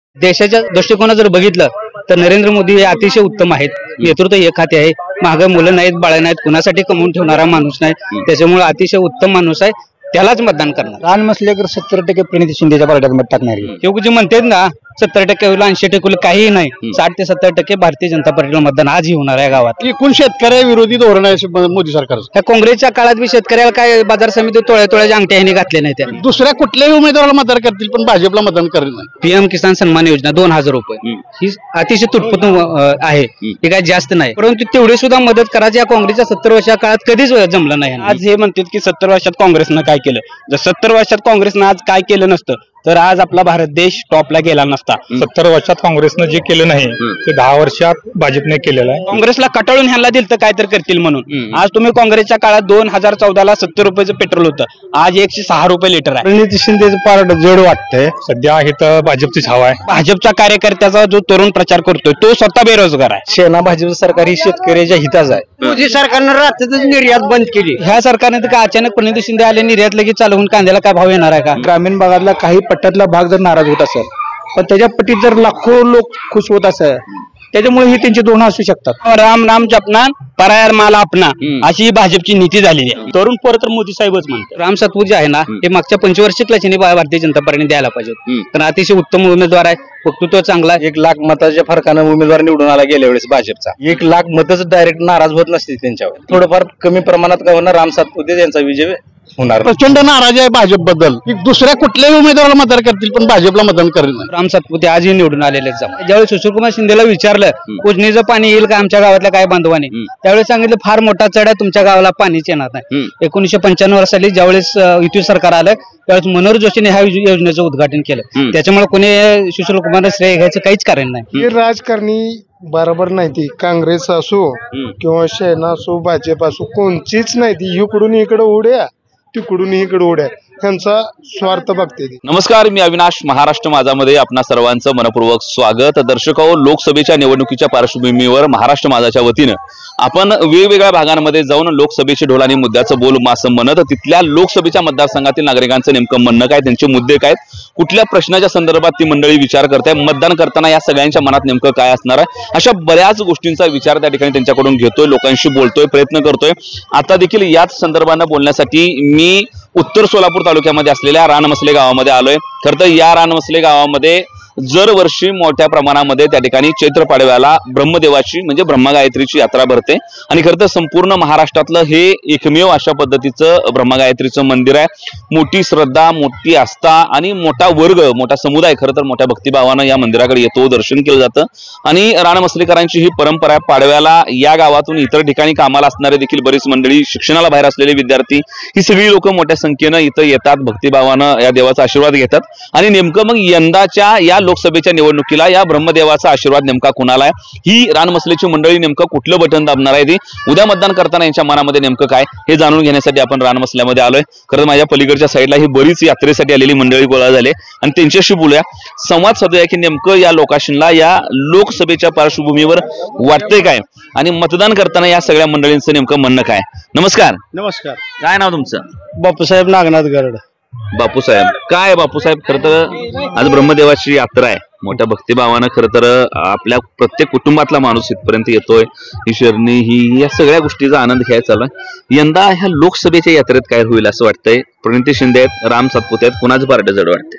देशाच्या दृष्टिकोनात जर बघितलं तर नरेंद्र मोदी हे अतिशय उत्तम आहेत. नेतृत्व एक हाती आहे. मागे मुलं नाहीत, बाळ नाहीत, कुणासाठी कमवून ठेवणारा माणूस नाही. त्याच्यामुळे अतिशय उत्तम माणूस आहे. त्यालाच मतदान करणार. रान मसलेकर 70% प्रणिती शिंदेच्या पार्टीत मत टाकणार. जे म्हणतात ना 70% होईल 80% होईल काही नाही. 60 ते 70% भारतीय जनता पार्टीला मतदान आजही होणार आहे गावात. एकूण शेतकऱ्याविरोधी धोरण आहे मोदी सरकारचं. त्या काँग्रेसच्या काळात बी शेतकऱ्याला काय बाजार समिती तोळ्याच्या अंगठ्याने घातले नाही. त्या दुसऱ्या कुठल्याही उमेदवाराला मतदान करतील पण भाजपला मतदान करणार नाही. पीएम किसान सन्मान योजना 2000 रुपये ही अतिशय तुटपुट आहे. हे काय जास्त नाही, परंतु तेवढी सुद्धा मदत करायची या काँग्रेसच्या 70 वर्षा काळात कधीच जमलं नाही. आज हे म्हणतात की 70 वर्षात काँग्रेसनं काय केलं. जर 70 वर्षात काँग्रेसनं आज काय केलं नसतं तर आज आपला भारत देश टॉपला गेला नसता. 70 वर्षात काँग्रेसनं जे केलं नाही ते 10 वर्षात भाजपने केलेलं आहे. काँग्रेसला कटाळून ह्यांना दिलं तर काय तर करतील म्हणून. आज तुम्ही काँग्रेसच्या काळात 2014ला 70 रुपयाचं पेट्रोल होतं, आज 106 रुपये लिटर आहे. प्रणिती शिंदेचं पारड जड वाटतंय. सध्या इथं भाजपचीच हवा आहे. भाजपच्या कार्यकर्त्याचा जो तरुण प्रचार करतोय तो स्वतः बेरोजगार आहे. सेना भाजप सरकार ही शेतकऱ्याच्या हिताच आहे. मोदी सरकारनं राज्यातच निर्यात बंद केली. ह्या सरकारने तर काय अचानक प्रणिती शिंदे आले, निर्यात लगेच चालू होऊन कांद्याला काय भाव येणार आहे का? ग्रामीण भागातला काही पट्ट्यातला भाग जर नाराज होत असेल पण त्याच्या पट्टीत जर लाखो लोक खुश होत असेल त्याच्यामुळे ही त्यांची धोरणं असू शकतात. राम नाम जपना परायर माल आपना अशी भाजपची नीती झालेली आहे. तरुण पोर तर मोदी साहेबच म्हणतात. राम सातपुते जे आहे ना हे मागच्या 25 वर्षाने भारतीय जनता पार्टीने द्यायला पाहिजे. कारण अतिशय उत्तम उमेदवार आहे, वक्तृत्व चांगला आहे. 1 लाख मताच्या फरकानं उमेदवार निवडून आला गेल्या वेळेस भाजपचा. 1 लाख मतच डायरेक्ट नाराज होत नसते त्यांच्यावर. थोडंफार कमी प्रमाणात का होणार राम सातपुते यांचा विजय होणार. प्रचंड नाराज आहे भाजप बद्दल. दुसऱ्या कुठल्याही उमेदवाराला मतदान करतील पण भाजपला मतदान करणार. राम सातपुते आजही निवडून आलेले. ज्यावेळी सुशीलकुमार शिंदेला विचारलं उजनीचं पाणी येईल का आमच्या गावातल्या काय बांधवाने, त्यावेळेस सांगितलं फार मोठा चढ आहे, तुमच्या गावाला पाणीच येणार नाही. 1995 साली ज्यावेळेस युती सरकार आलं त्यावेळेस मनोहर जोशीने ह्या योजनेचं उद्घाटन केलं. त्याच्यामुळे कोणी सुशीलकुमार श्रेय घ्यायचं काहीच कारण नाही. राजकारणी बरोबर नाही ती. काँग्रेस असो किंवा सेना असो भाजप असो कोणचीच नाही ती. इकडून इकडे उड्या तिकडून इकडे उड्या, त्यांचा स्वार्थ बघते ती. नमस्कार, मी अविनाश. महाराष्ट्र माझामध्ये आपणा सर्वांचं मनपूर्वक स्वागत. दर्शको, लोकसभेच्या निवडणुकीच्या पार्श्वभूमीवर महाराष्ट्र माझाच्या वतीनं आपण वेगवेगळ्या भागांमध्ये जाऊन लोकसभेचे ढोलानी मुद्द्याचं बोल मासं म्हणत तिथल्या लोकसभेच्या मतदारसंघातील नागरिकांचं नेमकं म्हणणं काय, त्यांचे मुद्दे काय, कुठल्या प्रश्नाच्या संदर्भात ती मंडळी विचार करताय, मतदान करताना या सगळ्यांच्या मनात नेमकं काय असणार आहे, अशा बऱ्याच गोष्टींचा विचार त्या ठिकाणी त्यांच्याकडून घेतोय, लोकांशी बोलतोय, प्रयत्न करतोय. आता देखील याच संदर्भानं बोलण्यासाठी मी उत्तर सोलापूर तालुक्यामध्ये असलेल्या रानमसले गावामध्ये आलोय. खरं तर या रानमसले गावामध्ये दरवर्षी मोठ्या प्रमाणामध्ये त्या ठिकाणी चैत्र पाडव्याला ब्रह्मदेवाची म्हणजे ब्रह्मगायत्रीची यात्रा भरते आणि खरं तर संपूर्ण महाराष्ट्रातलं हे एकमेव अशा पद्धतीचं ब्रह्मगायत्रीचं मंदिर आहे. मोठी श्रद्धा, मोठी आस्था आणि मोठा वर्ग, मोठा समुदाय खरं तर मोठ्या भक्तिभावानं या मंदिराकडे येतो, दर्शन केलं जातं. आणि रानमसलेकरांची ही परंपरा आहे. पाडव्याला या गावातून इतर ठिकाणी कामाला असणारे देखील बरीच मंडळी, शिक्षणाला बाहेर असलेले विद्यार्थी, ही सगळी लोक मोठ्या संख्येनं इथं येतात, भक्तिभावानं या देवाचा आशीर्वाद घेतात. आणि नेमकं मग यंदाच्या या लोकसभेच्या निवडणुकीला या ब्रह्मदेवाचा आशीर्वाद नेमका कुणाला आहे, ही रानमसलेची मंडळी नेमकं कुठलं बटन दाबणार आहे, ती उद्या मतदान करताना यांच्या मनामध्ये नेमकं काय हे जाणून घेण्यासाठी आपण रानमसल्यामध्ये आलोय. खरं माझ्या पलीकडच्या साईडला ही बरीच यात्रेसाठी आलेली मंडळी गोळा झाले आणि त्यांच्याशी बोलूया, संवाद साधूया की नेमकं या लोकांना या लोकसभेच्या पार्श्वभूमीवर वाटतंय काय आणि मतदान करताना या सगळ्या मंडळींचं नेमकं म्हणणं काय. नमस्कार. नमस्कार. काय नाव तुमचं? बापूसाहेब नागनाथ गरड. बापूसाहेब, काय बापूसाहेब, खरं तर आज ब्रह्मदेवाची यात्रा आहे. मोठ्या भक्तिभावानं खरं तर आपल्या प्रत्येक कुटुंबातला माणूस इथपर्यंत येतोय. ही शरणी ही या सगळ्या गोष्टीचा आनंद घ्यायचा चालू. यंदा ह्या लोकसभेच्या यात्रेत काय होईल असं वाटतंय? प्रणिती शिंदे आहेत, राम सातपुते आहेत, कुणाचं पारड जड वाटते?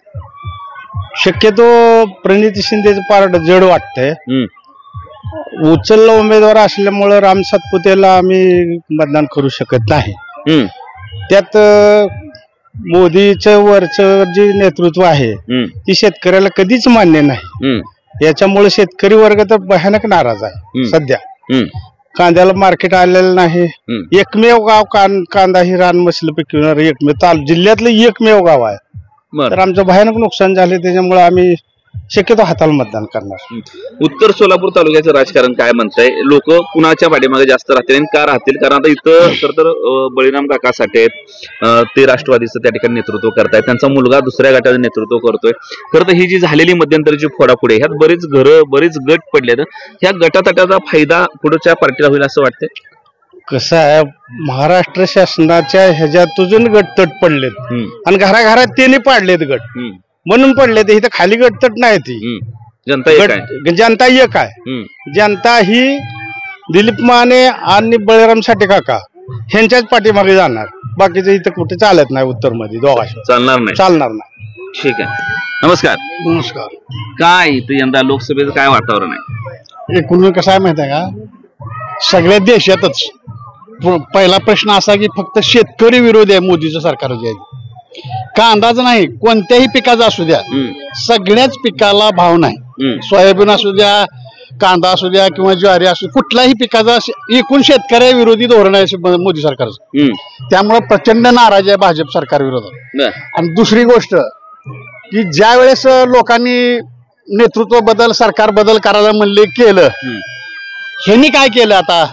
शक्यतो प्रणिती शिंदेचं पारड जड वाटतंय. उचलला उमेदवार असल्यामुळं राम सातपुतेला आम्ही मतदान करू शकत नाही. त्यात मोदीचं वरचं जे नेतृत्व आहे ती शेतकऱ्याला कधीच मान्य नाही. याच्यामुळे शेतकरी वर्ग तर भयानक नाराज आहे. सध्या कांद्याला मार्केट आलेलं नाही. एकमेव गाव कांदा ही रानमसले पिकवणार एकमेव जिल्ह्यातलं एकमेव गाव आहे. तर आमचं भयानक नुकसान झाले. त्याच्यामुळे आम्ही शक्यतो हाताला मतदान करणार. उत्तर सोलापूर तालुक्याचं राजकारण काय म्हणतंय? लोक कुणाच्या पाठीमागे जास्त राहतील आणि का राहतील? कारण आता इथं खरं तर बळीराम काका साठे आहेत, ते राष्ट्रवादीचं त्या ठिकाणी नेतृत्व करतायत, त्यांचा मुलगा दुसऱ्या गटाचं नेतृत्व करतोय. खरं तर ही जी झालेली मध्यंतरीची फोडाफोडी, ह्यात बरीच घरं, बरीच गट पडलेत. ह्या गटातटाचा फायदा पुढच्या पार्टीला होईल असं वाटतंय? कसं आहे, महाराष्ट्र शासनाच्या ह्याच्यातून गट तट पडलेत आणि घराघरात त्यांनी पाडलेत गट म्हणून पडले. ते इथं खाली गटतट नाही ती. जनता एक आहे. जनता एक आहे. जनता ही दिलीप माने आणि बळीराम साठे काका ह्यांच्याच पाठीमागे जाणार. बाकीचं इथं कुठे चालत नाही. उत्तर मध्ये दोघांशी चालणार नाही. चालणार नाही. ठीक आहे. नमस्कार. नमस्कार. काय इथं यंदा लोकसभेचं काय वातावरण आहे? एकूण कसं आहे माहिती आहे का, सगळ्या देशातच पहिला प्रश्न असा की फक्त शेतकरी विरोधी आहे मोदीचं सरकार जे आहे. कांदाच नाही, कोणत्याही पिकाचा असू द्या, सगळ्याच पिकाला भाव नाही. सोयाबीन असू द्या, कांदा असू द्या किंवा ज्वारी असू, कुठल्याही पिकाचा एकूण शेतकऱ्या विरोधी धोरण आहे मोदी सरकारचं. त्यामुळे प्रचंड नाराज आहे भाजप सरकार विरोधात. आणि दुसरी गोष्ट की ज्या वेळेस लोकांनी नेतृत्व बदल, सरकार बदल करायला म्हणले केलं, ह्यांनी काय केलं, आता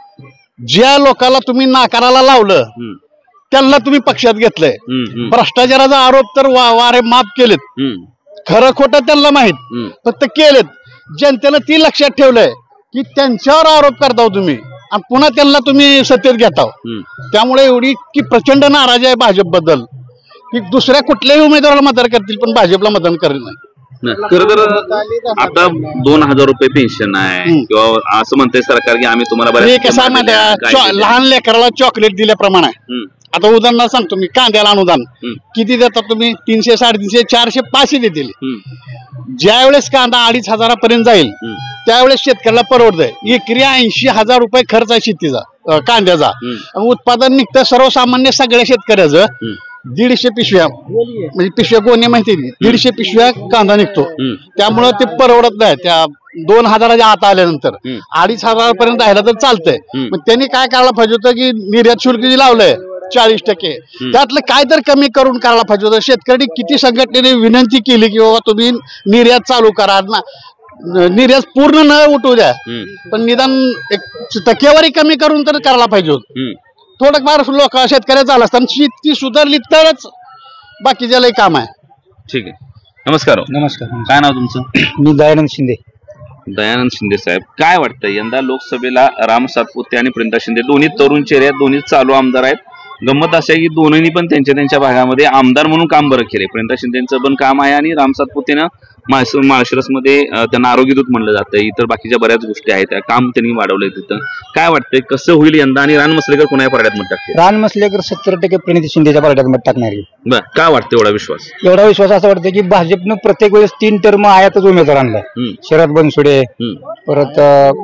ज्या लोकांना तुम्ही नाकाराला लावलं त्यांना तुम्ही पक्षात घेतलंय. भ्रष्टाचाराचा आरोप तर वारे माफ केलेत, खरं खोटं त्यांना माहित, फक्त केलेत. जनतेनं ती लक्षात ठेवलंय की त्यांच्यावर आरोप करताव तुम्ही आणि पुन्हा त्यांना तुम्ही सत्तेत घेताव. त्यामुळे एवढी की प्रचंड नाराजी आहे भाजप बद्दल की दुसऱ्या कुठल्याही उमेदवाराला मतदान करतील पण भाजपला मतदान करत नाही. खरं तर आता 2000 रुपये पेन्शन आहे किंवा असं म्हणते सरकार की आम्ही तुम्हाला कसं माहिती, लहान लेकराला चॉकलेट दिल्याप्रमाणे आहे. आता उदाहरणार्थ सांगतो मी, कांद्याला अनुदान किती देतात तुम्ही? 300, 350, 400, 500 देतील. ज्या वेळेस कांदा 2500 पर्यंत जाईल त्यावेळेस शेतकऱ्याला परवडतंय. एकरी 80,000 रुपये खर्च आहे शेतीचा, कांद्याचा. उत्पादन निघतं सर्वसामान्य सगळ्या शेतकऱ्याचं 150 पिशव्या, म्हणजे पिशव्या कोणी माहिती, 150 पिशव्या कांदा निघतो. त्यामुळं ते परवडत नाही. त्या 2000च्या आत आल्यानंतर 2500 पर्यंत राहिला तर चालतंय. मग त्यांनी काय करायला पाहिजे होतं की निर्यात शुल्क जे लावलंय 40%, त्यातलं काय तर कमी करून करायला पाहिजे होतं. शेतकरी किती संघटनेने विनंती केली की बाबा तुम्ही निर्यात चालू करा ना, निर्यात पूर्ण न उठवू द्या, पण निदान एक टक्केवारी कमी करून तर करायला पाहिजे होतं. थोडं फार लोक शेतकऱ्याचं आलं असतं, शेती सुधारली तरच बाकीच्या लई काम आहे. ठीक आहे. नमस्कार. नमस्कार. काय नाव तुमचं? मी दयानंद शिंदे. दयानंद शिंदे साहेब, काय वाटतं यंदा लोकसभेला राम सातपुते आणि प्रियंका शिंदे दोन्ही तरुण चेहरे आहेत, दोन्ही चालू आमदार आहेत. गंमत अशी आहे की दोन्हींनी पण त्यांच्या भागामध्ये आमदार म्हणून काम बरं केले. प्रियंका शिंदेचं पण काम आहे आणि राम सातपुतेनं माळशिरसमध्ये त्यांना आरोग्यदूत म्हणलं जातं. इतर बाकीच्या बऱ्याच गोष्टी आहेत, काम त्यांनी वाढवलंय तिथं. काय वाटतंय कसं होईल यंदा? आणि रान मसलेकर कोणाच्या पारड्यात मत टाकते? रान मसलेकर 70% प्रणिती शिंदेच्या पारड्यात मत टाकणार आहे. बरं, काय वाटतं एवढा विश्वास? एवढा विश्वास असा वाटतं की भाजपनं प्रत्येक वेळेस 3 टर्म आयातच उमेदवार आणलाय. शरद बनसोडे, परत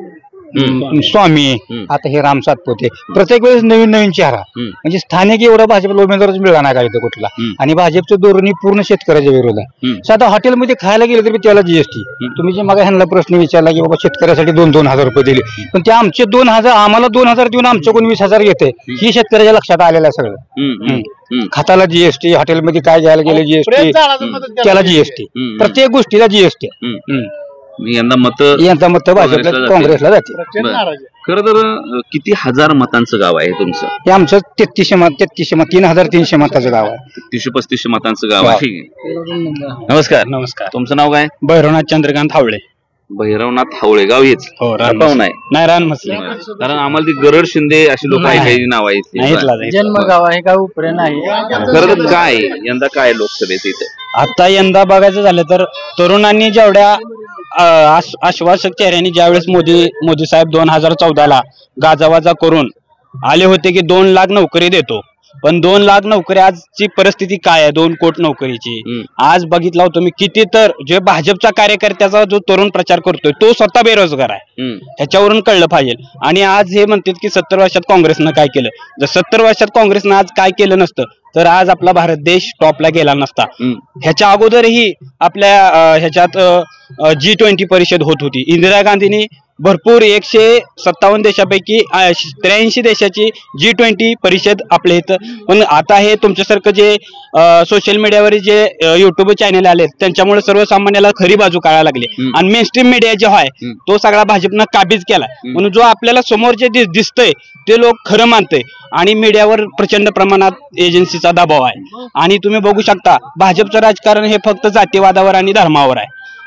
स्वामी, आता हे राम सातपुते. प्रत्येक वेळेस नवीन चेहरा, म्हणजे स्थानिक एवढा भाजपला उमेदवारच मिळणार नाही का इथं कुठला. आणि भाजपचं धोरण पूर्ण शेतकऱ्याच्या विरोधात. साधा हॉटेलमध्ये खायला गेलं तरी त्याला जीएसटी. तुम्ही जे मग ह्यांना प्रश्न विचारला की बाबा शेतकऱ्यासाठी 2,000 रुपये दिले, पण ते आमचे 2,000 आम्हाला 2,000 देऊन आमच्याकडून 20,000 घेते, ही शेतकऱ्याच्या लक्षात आलेलं आहे सगळं. खताला जीएसटी, हॉटेलमध्ये काय घ्यायला गेले जीएसटी, त्याला जीएसटी, प्रत्येक गोष्टीला जीएसटी. यंदा मत भाजपला, काँग्रेसला जाते. खरं तर किती हजार मतांचं गाव आहे तुमचं? हे आमचं 3300 मत, 3,300 मताचं गाव आहे. 3335 मतांचं गाव आहे. ठीक आहे. नमस्कार. नमस्कार. तुमचं नाव काय? भैरवनाथ चंद्रकांत हावळे. भैरवनाथ हावळे गाव हेच? हो. नाही, रान मसले. कारण आम्हाला ती गरड शिंदे अशी लोक काही नाव आहेत. जन्मगाव आहे का उपरे नाही. खरं तर काय यंदा काय लोकसभेत इथे? आता यंदा बघायचं झालं तर तरुणांनी जेवढ्या आश्वासक चेहऱ्यांनी ज्यावेळेस मोदी साहेब 2014ला गाजावाजा करून आले होते की 2 लाख नोकरी देतो, पण 2 लाख नोकरी आजची परिस्थिती काय आहे? 2 कोटी नोकरीची. आज बघितला होतो मी किती, तर जे भाजपचा कार्यकर्त्याचा जो तरुण प्रचार करतोय तो स्वतः बेरोजगार आहे. ह्याच्यावरून कळलं पाहिजे. आणि आज हे म्हणतात की 70 वर्षात काँग्रेसनं काय केलं. जर 70 वर्षात काँग्रेसनं आज काय केलं नसतं तर आज आपला भारत देश टॉपला गेला नसता. ह्याच्या अगोदरही आपल्या ह्याच्यात G20 परिषद होत होती. इंदिरा गांधींनी भरपूर 157 देशापैकी 83 देशाची G20 परिषद आपल्या इथं. पण आता हे तुमच्यासारखं जे सोशल मीडियावर जे युट्यूब चॅनल आले त्यांच्यामुळे सर्वसामान्याला खरी बाजू कळायला लागली. आणि मेनस्ट्रीम मीडिया जो आहे तो सगळा भाजपनं काबीज केला. म्हणून जो आपल्याला समोर जे दिसतंय ते लोक खरं मानतंय. आणि मीडियावर प्रचंड प्रमाणात एजन्सीचा दबाव आहे. आणि तुम्ही बघू शकता भाजपचं राजकारण हे फक्त जातीवादावर आणि धर्मावर आहे.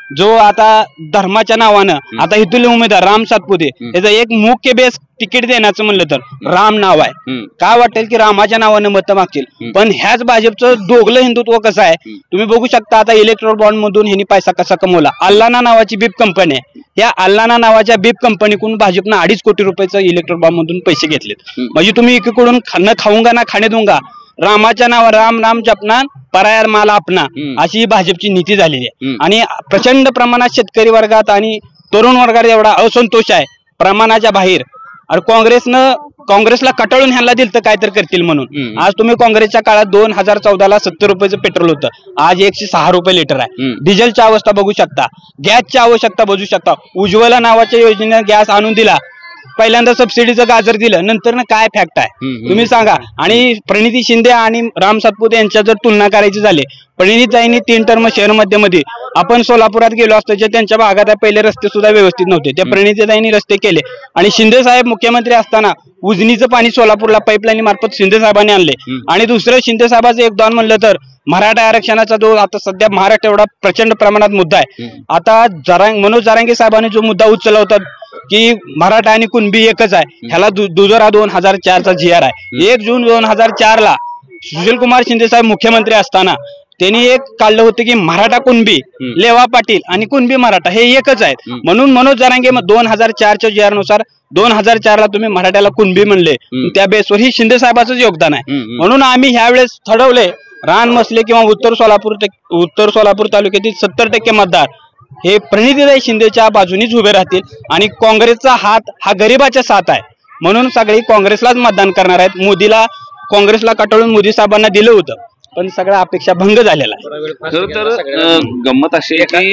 जो आता धर्माच्या नावानं आता इथले उमेदवार राम सातपुते याचं एक मुख्य बेस तिकीट देण्याचं म्हणलं तर राम नाव आहे. काय वाटेल की रामाच्या नावानं मतं मागतील, पण ह्याच भाजपचं दोघलं हिंदुत्व कसं आहे तुम्ही बघू शकता. आता इलेक्ट्रॉल बॉन्ड मधून ह्यांनी पैसा कसा कमवला. अल्लाना नावाची बीप कंपनी आहे, या अल्लाना नावाच्या बीप कंपनीकडून भाजपनं 2.5 कोटी रुपयाचं इलेक्ट्रॉल बॉन्ड मधून पैसे घेतलेत. म्हणजे तुम्ही एकीकडून न खाऊंगा ना खाणे दूंगा, रामाच्या नावावर राम राम जपना परायार माल आपणा, अशी भाजपची नीती झालेली आहे. आणि प्रचंड प्रमाणात शेतकरी वर्गात आणि तरुण वर्गात एवढा असंतोष आहे प्रमाणाच्या बाहेर. आणि काँग्रेसला कटाळून ह्यांना दिलं तर काय तर करतील म्हणून. आज तुम्ही काँग्रेसच्या काळात 2014ला 70 रुपयाचं पेट्रोल होतं, आज 106 रुपये लिटर आहे. डिझेलची अवस्था बघू शकता, गॅसची आवश्यकता बघू शकता. उज्ज्वला नावाच्या योजनेने गॅस आणून दिला, पहिल्यांदा सबसिडीचं गाजर दिलं, नंतर ना काय फॅक्ट आहे तुम्ही सांगा. आणि प्रणिती शिंदे आणि राम सातपुते यांच्या जर तुलना करायची झाली, प्रणितीताईंनी 3 टर्म शहर मध्यमध्ये आपण सोलापुरात गेलो असतो, जे त्यांच्या भागात पहिले रस्ते सुद्धा व्यवस्थित नव्हते, त्या प्रणितीताईंनी रस्ते केले. आणि शिंदे साहेब मुख्यमंत्री असताना उजनीचं पाणी सोलापूरला पाईपलाईन मार्फत शिंदे साहेबांनी आणले. आणि दुसरं शिंदे साहेबांचं योगदान म्हणलं तर मराठा आरक्षणाचा जो आता सध्या महाराष्ट्र एवढा प्रचंड प्रमाणात मुद्दा आहे. आता मनोज जरांगे साहेबांनी जो मुद्दा उचलला होता की मराठा आणि कुणबी एकच आहे, ह्याला दुजोरा 2004चा GR आहे. 1 जून 2004ला सुशीलकुमार शिंदे साहेब मुख्यमंत्री असताना त्यांनी एक काढलं होतं की मराठा कुणबी, लेवा पाटील आणि कुणबी मराठा हे एकच आहेत. म्हणून मनोज जरांगे 2004च्या GR नुसार 2004ला तुम्ही मराठ्याला कुणबी म्हणले, त्या बेसवर ही शिंदे साहेबांचं योगदान आहे. म्हणून आम्ही ह्यावेळेस ठरवले रान मसले किंवा उत्तर सोलापूर तालुक्यातील 70% मतदार हे प्रणितीताई शिंदेच्या बाजूनीच उभे राहतील. आणि काँग्रेसचा हात हा गरिबाच्या साथ आहे, म्हणून सगळी काँग्रेसलाच मतदान करणार आहेत. काँग्रेसला कटाळून मोदी साहेबांना दिलं होतं, पण सगळ्या अपेक्षा भंग झालेला आहे. खरं तर गंमत अशी आहे की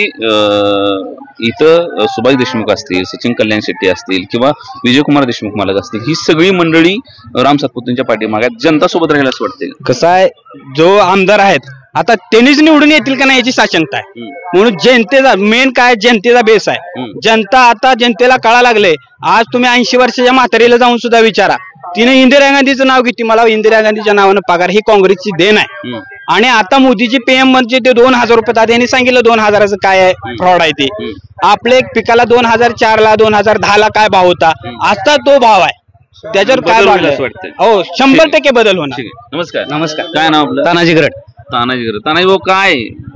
इथं सुभाष देशमुख असतील, सचिन कल्याण शेट्टी असतील किंवा विजयकुमार देशमुख मालक असतील, ही सगळी मंडळी राम सातपुतेंच्या पाठीमागे जनता सोबत राहायला असं वाटते. कसं आहे, जो आमदार आहेत आता त्यांनीच निवडून येतील का नाही याची साशंकता आहे. म्हणून जनतेचा मेन काय, जनतेचा बेस आहे. जनता आता जनतेला कळा लागले. आज तुम्ही 80 वर्षाच्या म्हातारीला जाऊन सुद्धा विचारा, तिने इंदिरा गांधीचं नाव घेतली, मला इंदिरा गांधीच्या नावानं पगार, ही काँग्रेसची देण आहे. आणि आता मोदीची PM म्हणजे ते 2000 रुपये, आता यांनी सांगितलं 2000चं काय आहे, फ्रॉड आहे ते. आपल्या एक पिकाला 2004ला 2010ला काय भाव होता, आता तो भाव आहे. त्याच्यावर काय वाटतं? हो, 100% बदल होणार. नमस्कार. काय नाव आपलं? तानाजी गरड. तानाजी भाऊ, काय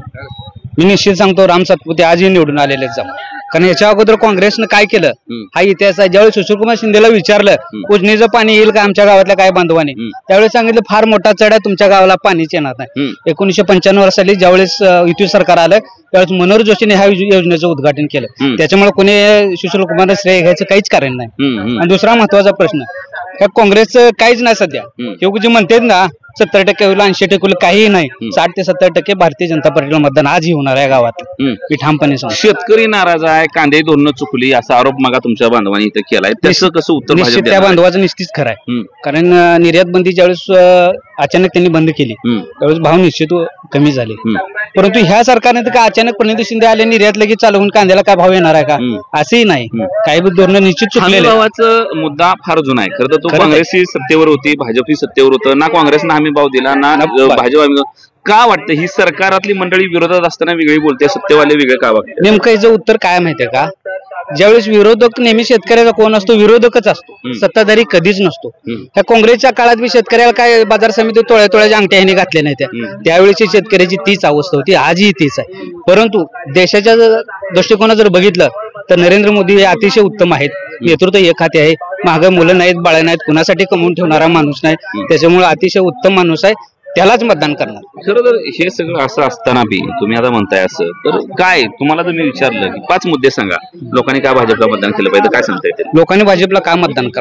मी निश्चित सांगतो, राम सातपुते आजही निवडून आलेले जमा. कारण याच्या अगोदर काँग्रेसनं काय केलं हा इतिहास आहे. ज्यावेळी सुशीलकुमार शिंदेला विचारलं उजनीचं पाणी येईल का आमच्या गावातल्या काय बांधवानी, त्यावेळेस सांगितलं फार मोठा चढ आहे, तुमच्या गावाला पाणीच येणार नाही. 1995 साली ज्यावेळेस युती सरकार आलं त्यावेळेस मनोहर जोशीने ह्या योजनेचं उद्घाटन केलं. त्याच्यामुळे कोणी सुशीलकुमारला श्रेय घ्यायचं काहीच कारण नाही. आणि दुसरा महत्वाचा प्रश्न, ह्या काँग्रेसचं काहीच नाही सध्या. हे जे म्हणतात ना 70% होईल 80% होईल, काहीही नाही. 60 ते 70% भारतीय जनता पार्टीला मतदान आजही होणार आहे गावात, मी ठामपणे सांगतो. शेतकरी नाराज आहे, कांदे धोरणं चुकली असा आरोप मागा तुमच्या बांधवांनी इथं केलाय, त्याचं कसं उत्तर? निश्चित त्या बांधवाचं निश्चित खरं आहे. कारण निर्यात बंदी ज्यावेळेस अचानक त्यांनी बंद केली त्यावेळेस भाव निश्चित कमी झाले. परंतु ह्या सरकारने तर का अचानक प्रणिती शिंदे आले निर्यात लगेच चालू होऊन कांद्याला काय भाव येणार आहे का, असंही नाही. काही धोरणं निश्चित चुकलेले. भावाचा मुद्दा फार जुना आहे खरं तर. तो काँग्रेस ही सत्तेवर होती, भाजप ही सत्तेवर होतं, ना काँग्रेसनं हमी भाव दिला ना भाजप. का वाटतं ही सरकारातली मंडळी विरोधात असताना वेगळी बोलते, सत्तेवाले वेगळे का वाटते? नेमकं याचं उत्तर काय माहितीये का, ज्यावेळेस विरोधक नेहमी शेतकऱ्याचा कोण असतो, विरोधकच असतो, सत्ताधारी कधीच नसतो. त्या काँग्रेसच्या काळात बी शेतकऱ्याला काय बाजार समिती तोळ्याच्या अंगठ्या ह्याने घातल्या नाही, त्यावेळेची शेतकऱ्याची तीच अवस्था होती, आजही तीच आहे. परंतु देशाच्या दृष्टिकोनात जर बघितलं तर नरेंद्र मोदी हे अतिशय उत्तम आहेत. नेतृत्व एक हाती आहे, मागं मुलं नाहीत, बाळ नाहीत, कुणासाठी कमवून ठेवणारा माणूस नाही. त्याच्यामुळे अतिशय उत्तम माणूस आहे, त्यालाच मतदान करणार. खरं तर हे सगळं असं असताना बी तुम्ही आता म्हणताय असं, तर काय तुम्हाला जर मी विचारलं की 5 मुद्दे सांगा लोकांनी काय भाजपला मतदान केलं पाहिजे, काय सांगता येते? लोकांनी भाजपला का मतदान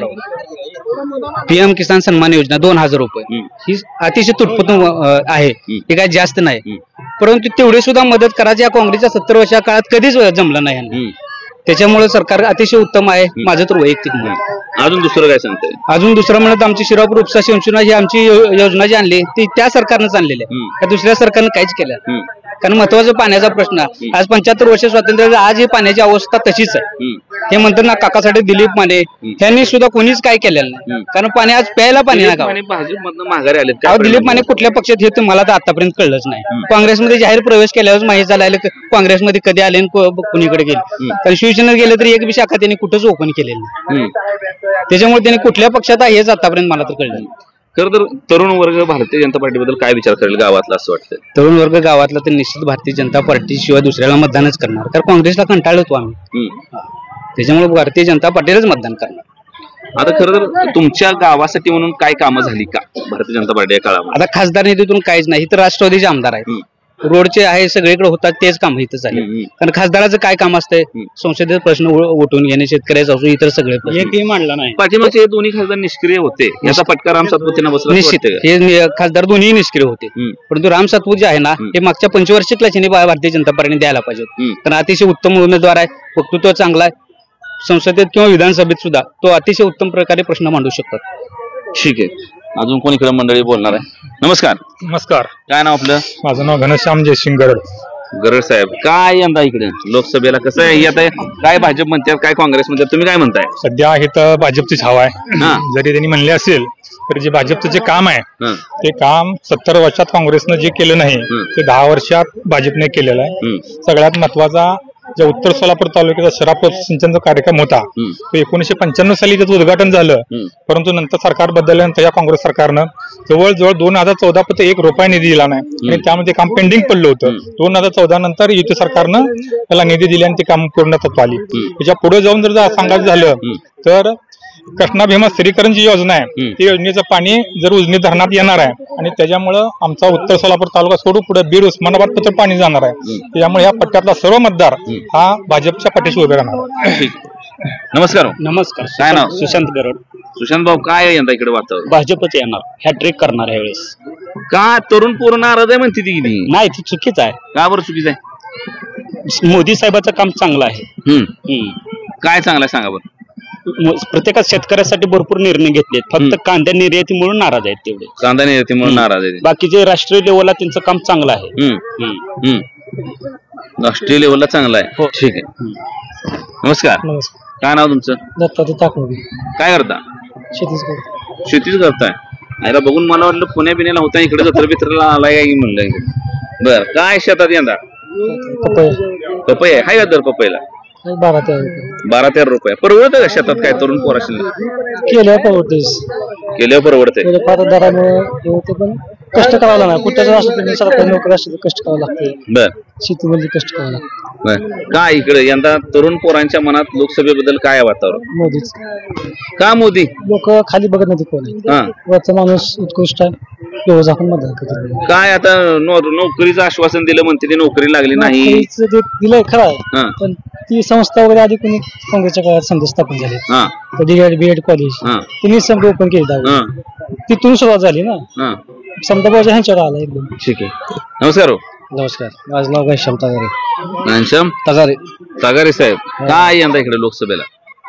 करावं? PM किसान सन्मान योजना 2000 रुपये ही अतिशय तुटपुट आहे, हे काय जास्त नाही. परंतु तेवढी सुद्धा मदत करायची या काँग्रेसच्या 70 वर्षा काळात कधीच जमलं नाही. त्याच्यामुळे सरकार अतिशय उत्तम आहे, माझं तर वैयक्तिक मत. अजून दुसरं काय सांगताय? अजून दुसरं म्हणत आमची शिरापूर उपसा सिंचना ही आमची योजना जी आणली ती त्या सरकारनंच आणलेली आहे, दुसऱ्या सरकारनं काहीच केलं. कारण महत्वाचा पाण्याचा प्रश्न आज 75 वर्ष स्वातंत्र्य आज ही पाण्याची अवस्था तशीच आहे. हे म्हणतात ना काकासाठी दिलीप माने त्यांनी सुद्धा कोणीच काय केलेलं नाही कारण पाणी आज प्यायला पाणी नाही गावात. भाजपमधनं माघारी आले दिलीप माने कुठल्या पक्षात हे मला तर आतापर्यंत कळलंच नाही. काँग्रेसमध्ये जाहीर प्रवेश केल्यावर माहीत झालं काँग्रेसमध्ये कधी आले कुणीकडे गेले कारण शिवसेनेत गेले तरी एक बी शाखा त्यांनी कुठंच ओपन केलेली नाही. त्याच्यामुळे त्यांनी कुठल्या पक्षात आहे हेच आतापर्यंत मला तर कळलं. खरं तर तरुण वर्ग भारतीय जनता पार्टीबद्दल काय विचार करेल गावातला असं वाटतं? तरुण वर्ग गावातला तर निश्चित भारतीय जनता पार्टी शिवाय दुसऱ्याला मतदानच करणार कारण काँग्रेसला कंटाळतो आम्ही. त्याच्यामुळे भारतीय जनता पार्टीलाच मतदान करणार. आता खरं तर तुमच्या गावासाठी म्हणून काय कामं झाली का भारतीय जनता पार्टी या काळामध्ये? आता खासदार निधीतून काहीच नाही तर राष्ट्रवादीचे आमदार आहेत रोडचे आहे सगळीकडे होतात तेच काम इथं झाले कारण खासदाराचं काय काम असतंय संसदेत प्रश्न उठवून घेणे शेतकऱ्याचा असो इतर सगळे एकही मांडला नाही. पाठीमागचे दोन्ही खासदार निष्क्रिय होते याचा फटका राम सातपुतेंना बसला निश्चित हे खासदार दोन्ही निष्क्रिय होते परंतु राम सातपुत जे आहे ना हे मागच्या 25 वर्षातल्या त्यांनी भारतीय जनता पार्टीने द्यायला पाहिजे कारण अतिशय उत्तम उमेदवार आहे वक्तृत्व चांगला आहे संसदेत किंवा विधानसभेत सुद्धा तो अतिशय उत्तम प्रकारे प्रश्न मांडू शकतात. ठीक आहे अजून कोण इकडे मंडळी बोलणार आहे? नमस्कार. नमस्कार. काय नाव आपलं? माझं नाव घनश्याम जयसिंग गरड. गरड साहेब काय यंदा इकडे लोकसभेला कसं आहे आता काय भाजप म्हणतात काय काँग्रेस म्हणतात तुम्ही काय म्हणताय? सध्या आहे तर भाजपचीच हवा आहे. जरी त्यांनी म्हणले असेल तर जे भाजपचं जे काम आहे ते काम 70 वर्षात काँग्रेसनं जे केलं नाही ते 10 वर्षात भाजपने केलेलं आहे. सगळ्यात महत्वाचा जे उत्तर सोलापूर तालुक्याचा शराब सिंचनचा कार्यक्रम होता तो 1995 साली त्याचं उद्घाटन झालं परंतु नंतर सरकार बदलल्यानंतर या काँग्रेस सरकारनं जवळजवळ 2014 पर्यंत 1 रुपया निधी दिला नाही आणि त्यामध्ये काम पेंडिंग पडलं होतं. 2014 नंतर युती सरकारनं त्याला निधी दिले आणि ते काम पूर्णत्वास आली. त्याच्या पुढे जाऊन जर सांगायचं झालं तर कृष्णा भीमा स्थिरीकरण जी योजना आहे ती योजनेचं पाणी जर उजनी धरणात येणार आहे आणि त्याच्यामुळं आमचा उत्तर सोलापूर तालुका सोडून पुढे बीड उस्मानाबाद पत्र पाणी जाणार आहे. त्याच्यामुळे या पट्ट्यातला सर्व मतदार हा भाजपच्या पाठीशी उभे राहणार. नमस्कार. नमस्कार. काय नाव? सुशांत गरड. सुशांत भाऊ काय आहे यंदा इकडे वातावरण? भाजपच येणार हॅट्रिक करणार यावेळेस. का तरुण पूर्ण नाराज आहे म्हणते ती नाही ती चुकीच आहे. का बरं चुकीचं आहे? मोदी साहेबांचं काम चांगलं आहे. काय चांगलं आहे सांगा बरं? प्रत्येकात शेतकऱ्यासाठी भरपूर निर्णय घेतलेत फक्त कांद्या निर्यातीमुळे नाराज आहेत तेवढे. कांदा निर्यातीमुळे नाराज आहे. बाकीचे राष्ट्रीय लेवलला त्यांचं काम चांगलं आहे. राष्ट्रीय लेवलला चांगलं आहे. ठीक आहे. नमस्कार. काय नाव तुमचं? दत्तात्रय ताकवडे. काय करता? शेतीच करताय. आयला बघून मला वाटलं पुण्या बिण्याला होता इकडे जत्रा बित्राला आलाय काय म्हणलं. बर काय शेतात यंदा? पपई आहे का दर पपईला? 12-13 रुपये. परवडतं का शेतात काय तरुण पोराशी? केल्यावर परवडते. पण कष्ट करावं लागणार कुठल्याच असं सरकारी नोकरी असते कष्ट करावं लागते. बर शेतीमध्ये कष्ट करावं लागतं. काय इकडे यंदा तरुण पोरांच्या मनात लोकसभेबद्दल काय वातावरण? मोदीच. का मोदी? लोक खाली बघत नाही कोण वरचा माणूस उत्कृष्ट आहे व्यवस्थापन मतदान करतो. काय आता नोकरीचं आश्वासन दिलं म्हणते ती नोकरी लागली नाही. दिलंय खरं आहे पण ती संस्था वगैरे आधी कोणी काँग्रेसच्या काळात समजा स्थापन झाली डीएड बीएड कॉलेज त्यांनी समजा ओपन केली तिथून सुरुवात झाली ना समजा बाबा ह्यांच्यावर आला एकदम. ठीक आहे. नमस्कार. नमस्कार. माझं नाव घनश्याम तगारे. घनश्याम तगारे साहेब काय यंदा इकडे लोकसभेला?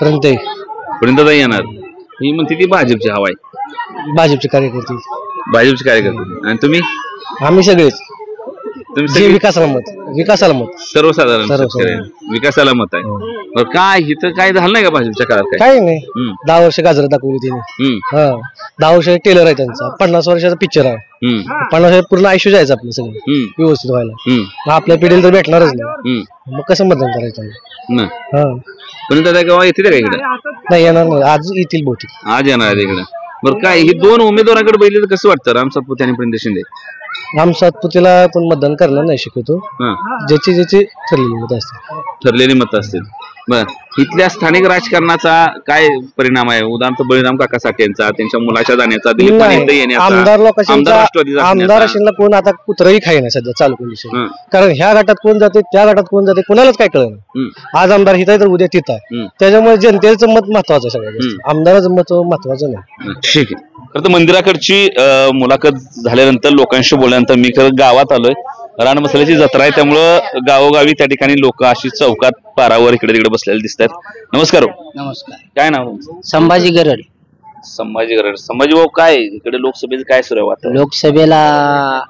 पर्यंत येणार ही म्हणते ती भाजपची हवा आहे. भाजपचे कार्यकर्ते. भाजपचे कार्यकर्ते. आणि तुम्ही? आम्ही सगळेच. तुम्ही विकासाला मत सर्वसाधारण विकासाला मत आहे. काय इथं काय झालं नाही का भाजपच्या काळात? काही नाही. 10 वर्ष गाजर दाखवली तिने. 10 वर्ष टेलर आहे त्यांचा. 50 वर्षाचा पिक्चर आहे. 50 वर्ष पूर्ण आयुष्य जायचं आपलं सगळं व्यवस्थित व्हायला. आपल्या पिढीला तर भेटणारच नाही मग कसं मतदान करायचं? पण दादा गावा येतील का इकडे? नाही येणार नाही. आज येतील बहुतेक. आज येणार आहे इकडे. बरं काय ही दोन उमेदवारांकडे बघितलं तर कसं वाटतं? राम सातपुते आणि प्रणिती शिंदे. राम सातपुतेला पण मतदान करणार नाही शक्यतो. ज्याची ठरलेली मत असतील. बर इथल्या स्थानिक राजकारणाचा काय परिणाम आहे? उदाहरणार्थ बळीराम काका साठे यांचा त्यांच्या मुलाच्या जाण्याचा आमदार लोकांचा आमदार असेल कोण आता कुत्रही खाई नाही सध्या चालू कंडिशन. कारण ह्या गटात कोण जाते त्या गटात कोण जाते कोणालाच काय कळलं. आज आमदार हिथं आहे तर उद्या तिथं आहे. त्याच्यामुळे जनतेचं मत महत्वाचं आहे सगळ्यात. आमदाराचं मत महत्वाचं नाही. ठीक आहे. खरं तर मंदिराकडची मुलाखत झाल्यानंतर लोकांशी बोलल्यानंतर मी खरं गावात आलोय. रान मसाल्याची जत्रा आहे त्यामुळं गावोगावी त्या ठिकाणी लोक अशी चौकात पारावर इकडे तिकडे बसलेले दिसतात. नमस्कार. नमस्कार. काय नाव? संभाजी गरड. संभाजी गरड. संभाजी भाऊ काय इकडे लोकसभेचं काय सुरू आहे? लोकसभेला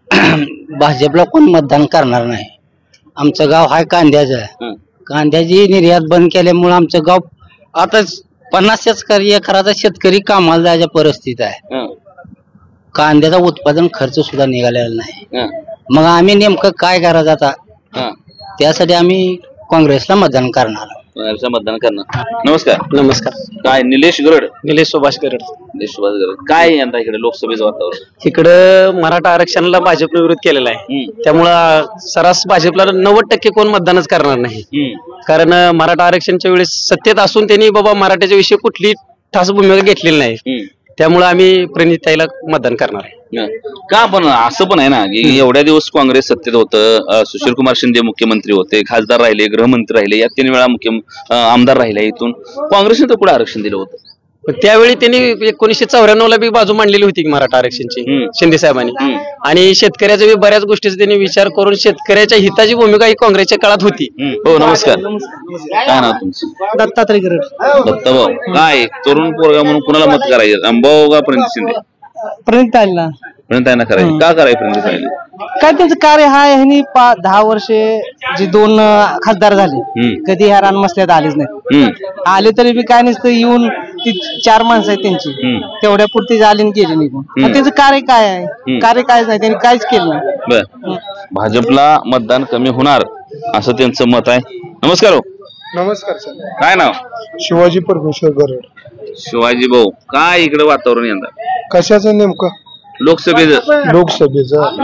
भाजपला कोण मतदान करणार नाही. आमचं गाव हाय कांद्याचं आहे. कांद्याची निर्यात बंद केल्यामुळे आमचं गाव आता 50 एकराचा शेतकरी कामाला जायच्या परिस्थिती आहे. कांद्याचा उत्पादन खर्च सुद्धा निघालेला नाही. मग आम्ही नेमकं काय करायचं आता? त्यासाठी आम्ही काँग्रेसला मतदान करणार. मतदान करणार. नमस्कार. नमस्कार. काय निलेश गरड? निलेश सुभाष गरड. निलेश सुभाष गरड. काय यंदा इकडे लोकसभेचं वातावरण? इकडं मराठा आरक्षणाला भाजपने विरोध केलेला आहे. त्यामुळं सरास भाजपला 90% कोण मतदानच करणार नाही. कारण मराठा आरक्षणच्या वेळेस सत्तेत असून त्यांनी बाबा मराठ्याच्या विषयी कुठली ठास भूमिका घेतलेली नाही. त्यामुळे आम्ही प्रणिताईला मतदान करणार आहे. का पण असं पण आहे ना की एवढ्या दिवस काँग्रेस सत्तेत होतं, सुशीलकुमार शिंदे मुख्यमंत्री होते, खासदार राहिले, गृहमंत्री राहिले, या 3 वेळा आमदार राहिले. इथून काँग्रेसने तर पुढे आरक्षण दिलं होतं. त्यावेळी त्यांनी 1994ला बी बाजू मांडलेली होती की मराठा आरक्षणची शिंदे साहेबांनी. आणि शेतकऱ्याच्या बी बऱ्याच गोष्टीचा त्यांनी विचार करून शेतकऱ्याच्या हिताची भूमिका ही काँग्रेसच्या काळात होती. हो नमस्कार. काय नाव तुमचं? दत्तात्रय गरड. दत्ताभाऊ. काय तरुण पोरगा म्हणून कुणाला मत करायचं, अंबाभाऊ का प्रणित शिंदे? प्रणिताईला. प्रणिताईंना करायचं. का करायचं प्रणिताईला? काय त्यांचं कार्य हाय. ह्यांनी 10 वर्षे जे 2 खासदार झाले कधी ह्या रानमसल्यात आलेच नाही. आले तरी बी काय नसतं, येऊन ती 4 माणसं आहेत त्यांची, तेवढ्या पुरती आले गेले निघून. त्यांचं कार्य काय आहे? कार्य कायच नाही, त्यांनी काहीच केलं नाही. बर. भाजपला मतदान कमी होणार असं त्यांचं मत आहे. नमस्कार. हो नमस्कार सर. काय नाव? शिवाजी परमेश्वर गरड. शिवाजी भाऊ. काय इकडे वातावरण यंदा कशाचं नेमकं? लोकसभेचं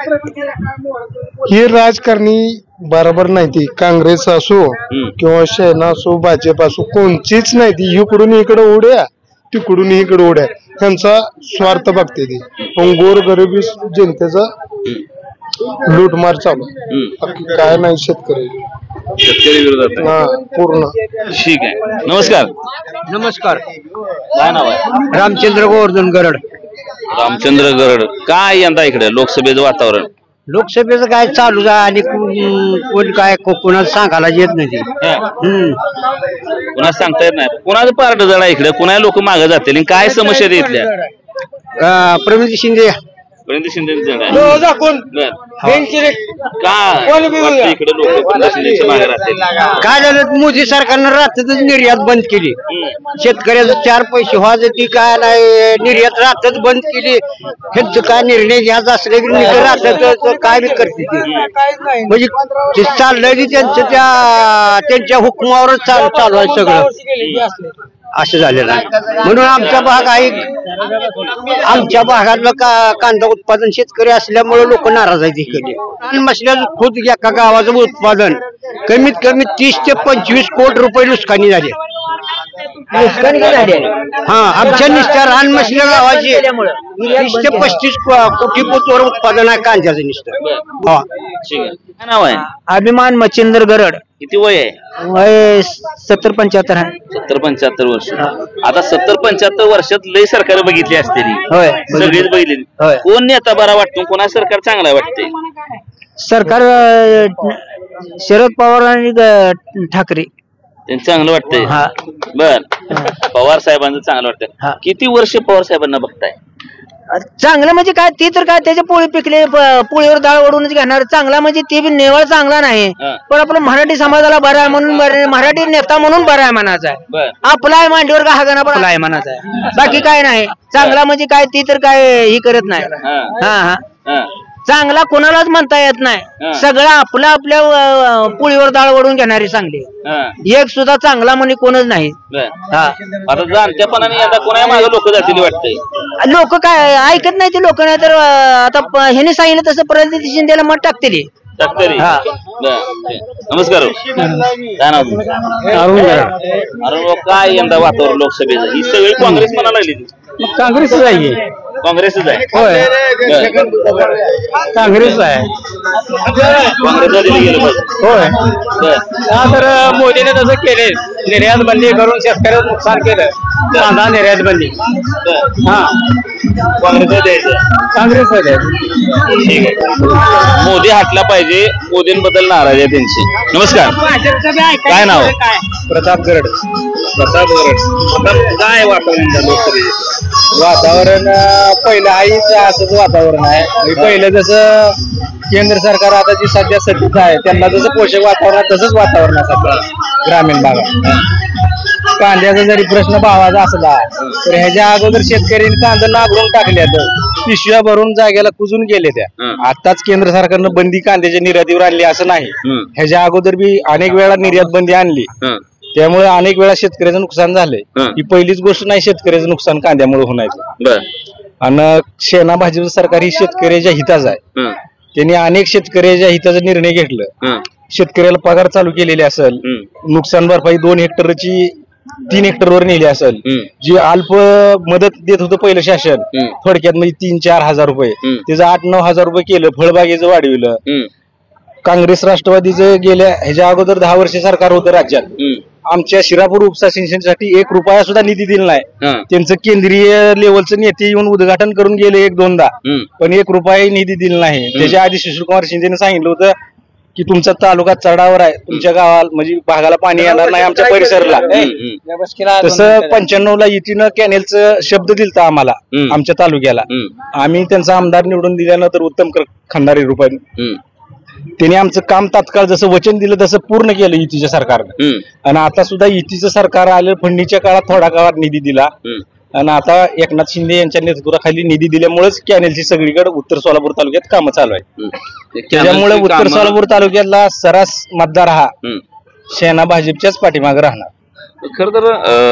ही राजकारणी बरोबर नाही. ती काँग्रेस असो किंवा सेना असो, भाजप असो, कोणचीच नाही. ती इकडून इकडे उड्या, तिकडून इकडे उड्या. त्यांचा स्वार्थ बघते ती. पण गोरगरिबी जनतेचा लूटमार चालू. काय नाही शेतकरी विरोधात पूर्ण. ठीक आहे. नमस्कार. नमस्कार. काय नाव आहे? रामचंद्र गोवर्धन गरड. रामचंद्र गरड. काय यंदा इकडे लोकसभेचं वातावरण? लोकसभेचं काय चालू आहे आणि कोण काय कोणाला सांगायला येत नाही. कुणाला सांगता येत नाही. कुणाचं पार्ट जड आहे इकडे? कुणा लोक मागे जातील? काय समस्या इथल्या? प्रणित शिंदे. प्रणित शिंदे इकडे लोक मागे राहतील. काय झालं, मोदी सरकारनं रात्रीच निर्यात बंद केली. शेतकऱ्याचं 4 पैसे व्हायचं ती काय नाही, निर्यात रात्रच बंद केली. ह्यांचं काय निर्णय घ्यायचा असले की रात्र काय बी करते ती. म्हणजे ते चाललंय त्यांचं त्यांच्या हुकमावरच चालू आहे सगळं. असं झालेलं आहे. म्हणून आमच्या भागातलं कांदा उत्पादन शेतकरी असल्यामुळे लोक नाराज आहेत. इकडे मसल्याचं खुद एका गावाचं उत्पादन कमीत कमी 30 ते 25 कोटी रुपये नुकसानी झाली. हा, आमच्या निष्ठा रान मसल्या गावाची 30 ते 35 कोटी पोतवर उत्पादन आहे कांद्याचं निष्ठा. हा. काय नाव आहे? अभिमान मच्छिंद्र गरड. किती वय आहे? वय 70-75 आहे. 70-75 वर्ष. आता 70-75 वर्षात लय सरकार बघितली असते. होय, सगळीच बघितली. कोण नेता बरा वाटतो? कोणा सरकार चांगला वाटते? सरकार शरद पवार आणि ठाकरे त्यांचं चांगलं वाटतंय. बर. पवार साहेबांचं चांगलं वाटतंय. किती वर्ष पवार साहेबांना बघताय? चांगलं म्हणजे काय, ती तर काय त्याच्या पोळी पिकले, पोळीवर डाळ ओढूनच घेणार. चांगला म्हणजे ते बी नेवळ चांगला नाही, पण आपलं मराठी समाजाला बरं आहे म्हणून, मराठी नेता म्हणून बरं आहे म्हणायचं आहे. आपला आहे मांडीवर का हागाना पण आहे म्हणायचं आहे. बाकी काय नाही. चांगला म्हणजे काय, ती तर काय ही करत नाही. हा. चांगला कोणालाच म्हणता येत नाही. सगळं आपलं आपल्या पोळीवर डाळ ओढून घेणारी चांगली. एक सुद्धा चांगला म्हणजे कोणच नाही. आता जाणत्यापणाने आता कोणा मागे लोक जातील वाटतंय. लोक काय ऐकत नाही ते लोक. नाही तर आता ह्याने सांगितलं तसं प्रणित शिंदेला मत टाकते. नमस्कार. काय नाव? अरुण. काय यंदा वातावरण लोकसभेचं? ही सगळी काँग्रेस म्हणायला लागली. काँग्रेसच आहे. काँग्रेसच आहे. होय, काँग्रेस आहे. काँग्रेसला दिलं गेलं पाहिजे. होय. तर मोदीने तसं केले, निर्यात बंदी करून शेतकऱ्याचं नुकसान केलं. कांदा निर्यात बंदी. हा, काँग्रेसला द्यायचं. काँग्रेसला द्यायचं. ठीक आहे. मोदी हटला पाहिजे. मोदींबद्दल नाराज आहे त्यांची. नमस्कार. काय नाव? प्रताप गरड. काय वातावरण वातावरण पहिलं आईच असंच वातावरण आहे. पहिलं जसं केंद्र सरकार आता जी सध्या सत्तेत आहे त्यांना जसं पोषक वातावरण तसंच वातावरण आहे सध्या ग्रामीण भागात. कांद्याचा जरी प्रश्न भावाचा असला तर ह्याच्या अगोदर शेतकऱ्यांनी कांदा नागरून टाकल्यात, पिशव्या भरून जागेला कुजून गेले त्या. आताच केंद्र सरकारनं बंदी कांद्याच्या निर्यातीवर आणली असं नाही, ह्याच्या अगोदर बी अनेक वेळा निर्यात बंदी आणली. त्यामुळे अनेक वेळा शेतकऱ्याचं नुकसान झालंय. ही पहिलीच गोष्ट नाही शेतकऱ्याचं नुकसान कांद्यामुळे होण्याचं. आणि सेना भाजप सरकार ही शेतकऱ्याच्या हिताच आहे. त्यांनी अनेक शेतकऱ्याच्या हिताचा निर्णय घेतला. शेतकऱ्याला पगार चालू केलेले असेल, नुकसान भरपाई 2 हेक्टरची 3 हेक्टरवर नेली असेल, जी अल्प मदत देत होतं पहिलं शासन थोडक्यात म्हणजे 3-4 हजार रुपये, त्याचं 8-9 हजार रुपये केलं. फळबागेचं वाढविलं. काँग्रेस राष्ट्रवादीचं गेल्या ह्याच्या अगोदर 10 वर्ष सरकार होतं राज्यात. आमच्या शिरापूर उपसा सिंचनसाठी 1 रुपया सुद्धा निधी दिला नाही. त्यांचं केंद्रीय लेवलचं नेते येऊन उद्घाटन करून गेले 1-2दा, पण 1 रुपया निधी दिला नाही. त्याच्या आधी सुशीलकुमार शिंदेने सांगितलं होतं की तुमचा तालुका चढावर आहे, तुमच्या गावाला म्हणजे भागाला पाणी येणार नाही आमच्या परिसराला. तसं 95ला युतीनं कॅनेलचं शब्द दिलता आम्हाला आमच्या तालुक्याला. आम्ही त्यांचा आमदार निवडून दिल्यानंतर उत्तम खंडारी रुपये त्यांनी आमचं काम तात्काळ जसं वचन दिलं तसं पूर्ण केलं युतीच्या सरकारनं. आणि आता सुद्धा युतीचं सरकार आलं, फडणीच्या काळात थोडा काळात निधी दिला. आणि आता एकनाथ शिंदे यांच्या नेतृत्वाखाली निधी दिल्यामुळेच कॅनेलची सगळीकडे उत्तर सोलापूर तालुक्यात कामं चालू आहे. त्याच्यामुळे उत्तर सोलापूर तालुक्यातला सरास मतदार हा सेना भाजपच्याच पाठीमागे राहणार. खरं तर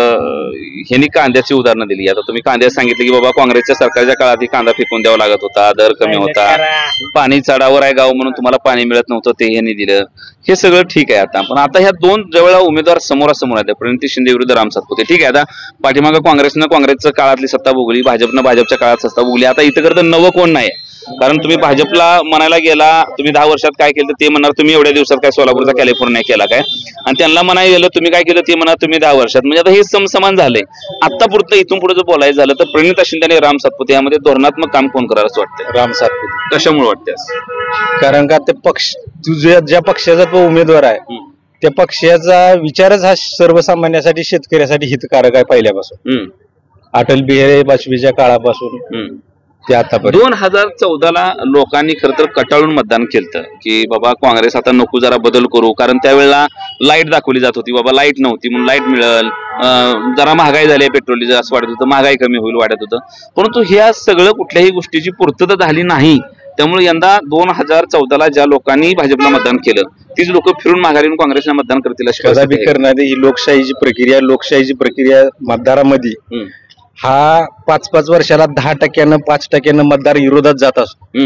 ह्यांनी कांद्याची उदाहरणं दिली. आता तुम्ही कांद्यात सांगितलं की बाबा काँग्रेसच्या सरकारच्या काळात कांदा फेकून द्यावा लागत होता, दर कमी होता, पाणी चढावर आहे गाव म्हणून तुम्हाला पाणी मिळत नव्हतं, ते ह्यांनी दिलं. हे सगळं ठीक आहे. आता पण आता ह्या 2 जवळ उमेदवार समोरासमोर आहेत, प्रणिती शिंदे विरुद्ध राम सातपुते. ठीक आहे, आता पाठीमागं काँग्रेसच्या काळातली सत्ता भोगली, भाजपनं भाजपच्या काळात सत्ता भोगली. आता इथं करतं नवं कोण नाही. कारण तुम्ही भाजपला म्हणायला गेला, तुम्ही 10 वर्षात काय केलं ते म्हणणार तुम्ही एवढ्या दिवसात काय सोलापूरचा कॅलिफोर्निया केला काय, आणि त्यांना म्हणायला गेलं तुम्ही काय केलं ते म्हणणार तुम्ही 10 वर्षात. म्हणजे आता हे समसमान झालंय. आता पुरतं इथून पुढे जर बोलायचं झालं तर प्रणिता शिंदे आणि राम सातपुते यामध्ये धोरणात्मक काम कोण करायला असं वाटतंय? राम सातपुते. कशामुळे वाटते? कारण का ते पक्ष ज्या पक्षाचा तो उमेदवार आहे त्या पक्षाचा विचारच हा सर्वसामान्यासाठी शेतकऱ्यासाठी हितकारक आहे पहिल्यापासून. अटल बिहारी वाजपेयीच्या काळापासून ते आतापर्यंत 2014ला लोकांनी खरं तर कटाळून मतदान केलं की बाबा काँग्रेस आता नको, जरा बदल करू. कारण त्यावेळेला लाईट दाखवली जात होती, बाबा लाईट नव्हती म्हणून लाईट मिळेल, जरा महागाई झाली, पेट्रोल असं वाटत होतं, महागाई कमी होईल वाटत होतं. परंतु ह्या सगळं कुठल्याही गोष्टीची पूर्तता झाली नाही. त्यामुळे यंदा 2014ला ज्या लोकांनी भाजपला मतदान केलं तीच लोक फिरून माघारी काँग्रेसला मतदान करतील अशी कदापि करणारी ही लोकशाहीची प्रक्रिया मतदारामध्ये हा 5-5 वर्षाला 10% 5% मतदार विरोधात जात असतो.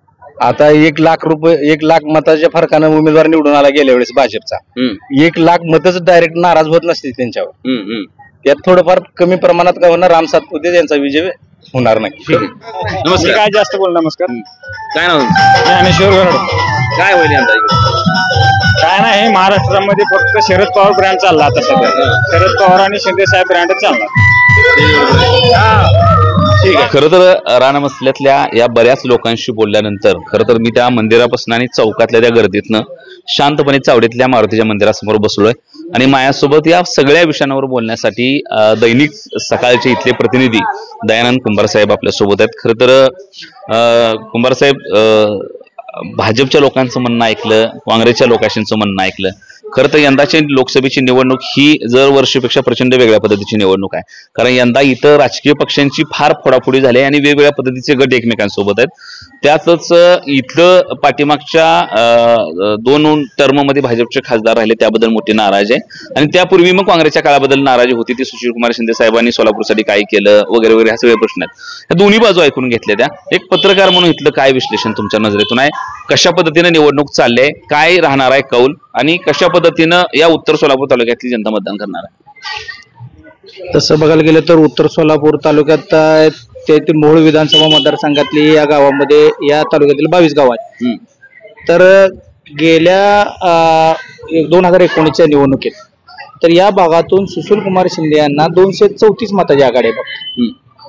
आता 1 लाख मताच्या फरकानं उमेदवार निवडून आला गेल्या वेळेस भाजपचा. 1 लाख मतच डायरेक्ट नाराज होत नसते त्यांच्यावर. त्यात थोडंफार कमी प्रमाणात का होणार राम सातपुते यांचा विजय होणार नाही. नमस्कार. काय जास्त बोल. नमस्कार. काय नाव? ज्ञानेश्वर गरड. काय होईल यंदा इकडे? काय नाही, महाराष्ट्रामध्ये फक्त शरद पवार ब्रँड चालला आता सध्या. शरद पवार आणि शिंदे साहेब ब्रँडच चालला. ठीक आहे. खरं तर रानमसल्यातल्या या बऱ्याच लोकांशी बोलल्यानंतर खरं तर मी त्या मंदिरापासून आणि चौकातल्या त्या गर्दीतनं शांतपणे चावडीतल्या मारुतीच्या मंदिरासमोर बसलोय आणि माझ्यासोबत या सगळ्या विषयांवर बोलण्यासाठी दैनिक सकाळचे इथले प्रतिनिधी दयानंद कुंभार साहेब आपल्या सोबत आहेत. खरं तर कुंभार साहेब, भाजपच्या लोकांचं म्हणणं ऐकलं, काँग्रेसच्या लोकांचं म्हणणं ऐकलं. खरं तर यंदाची लोकसभेची निवडणूक ही दर वर्षीपेक्षा प्रचंड वेगळ्या पद्धतीची निवडणूक आहे. कारण यंदा इथं राजकीय पक्षांची फार फोडाफोडी झाली आहे आणि वेगवेगळ्या पद्धतीचे गट एकमेकांसोबत आहेत. त्यातच इथलं पाठीमागच्या 2 टर्ममध्ये भाजपचे खासदार राहिले त्याबद्दल मोठी नाराजी आहे. आणि त्यापूर्वी मग काँग्रेसच्या काळाबद्दल नाराजी होती, ती सुशीलकुमार शिंदे साहेबांनी सोलापूरसाठी काय केलं वगैरे वगैरे हे सगळे प्रश्न आहेत. ह्या दोन्ही बाजू ऐकून घेतल्या. त्या एक पत्रकार म्हणून इथलं काय विश्लेषण तुमच्या नजरेतून आहे? कशा पद्धतीने निवडणूक चालली आहे, काय राहणार आहे कौल, आणि कशा पद्धतीनं या उत्तर सोलापूर तालुक्यातली जनता मतदान करणार आहे? तसं बघायला गेलं तर उत्तर सोलापूर तालुक्यात ते मोहोळ विधानसभा मतदारसंघातली या गावामध्ये या तालुक्यातील 22 गाव आहेत. तर गेल्या 2019च्या निवडणुकीत तर या भागातून सुशीलकुमार शिंदे यांना 234 मताची आघाडी आहे.